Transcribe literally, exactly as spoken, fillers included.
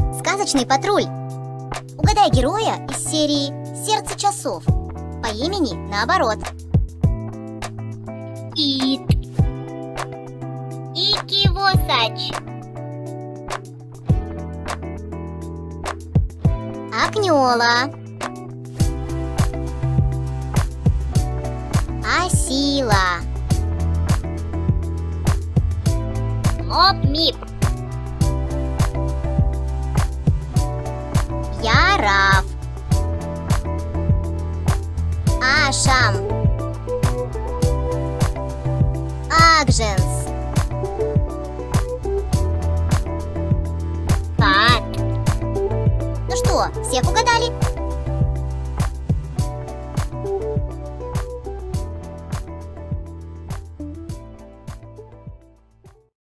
Сказочный патруль. Угадай героя из серии «Сердце часов» по имени наоборот. Ит. Икивосач. Акнёла. Асила. Моп-мип. Яраф. Ашам. Акженс. Кат. Ну что, всех угадали?